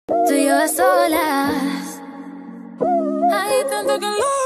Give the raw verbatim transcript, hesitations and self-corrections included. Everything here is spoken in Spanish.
Tú y yo a solas. Hay tanto calor.